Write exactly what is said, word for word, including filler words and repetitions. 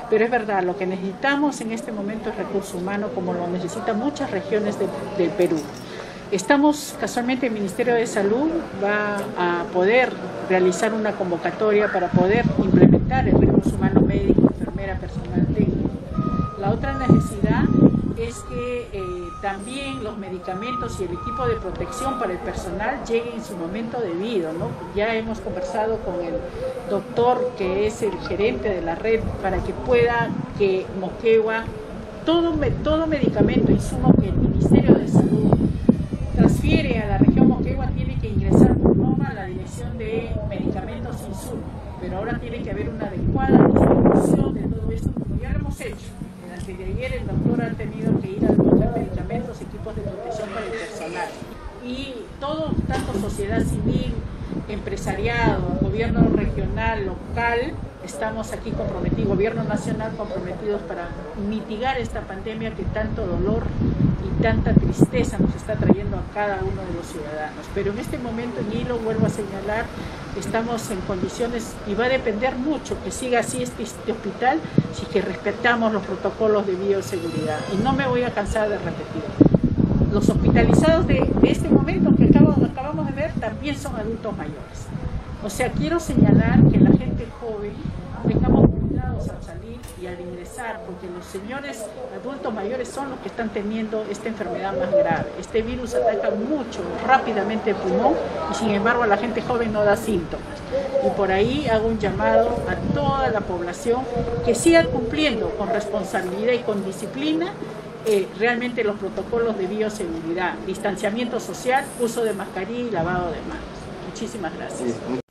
Pero es verdad, lo que necesitamos en este momento es recurso humano, como lo necesitan muchas regiones de, del Perú. Estamos, casualmente, el Ministerio de Salud va a poder realizar una convocatoria para poder implementar el recurso humano médico, enfermera, personal técnico. La otra necesidad es que eh, también los medicamentos y el equipo de protección para el personal lleguen en su momento debido, ¿no? Ya hemos conversado con el doctor, que es el gerente de la red, para que pueda que Moquegua, todo, todo medicamento, insumo que el Ministerio de Salud transfiere a la región Moquegua, tiene que ingresar por norma a la Dirección de Medicamentos e Insumos, pero ahora tiene que haber una adecuada distribución de todo esto, como ya lo hemos hecho. Antes de ayer el doctor ha tenido que ir a buscar medicamentos, equipos de protección para el personal. Y todo, tanto sociedad civil, empresariado, gobierno regional, local, estamos aquí comprometidos, gobierno nacional comprometidos para mitigar esta pandemia que tanto dolor y tanta tristeza nos está trayendo a cada uno de los ciudadanos. Pero en este momento, en Hilo, vuelvo a señalar, estamos en condiciones, y va a depender mucho que siga así este, este hospital, si que respetamos los protocolos de bioseguridad. Y no me voy a cansar de repetir. Los hospitalizados de, de este momento que acabo, acabamos de ver también son adultos mayores. O sea, quiero señalar que la gente joven tengamos cuidados al salir y al ingresar, porque los señores adultos mayores son los que están teniendo esta enfermedad más grave. Este virus ataca mucho, rápidamente el pulmón, y sin embargo a la gente joven no da síntomas. Y por ahí hago un llamado a toda la población que siga cumpliendo con responsabilidad y con disciplina eh, realmente los protocolos de bioseguridad, distanciamiento social, uso de mascarilla y lavado de manos. Muchísimas gracias.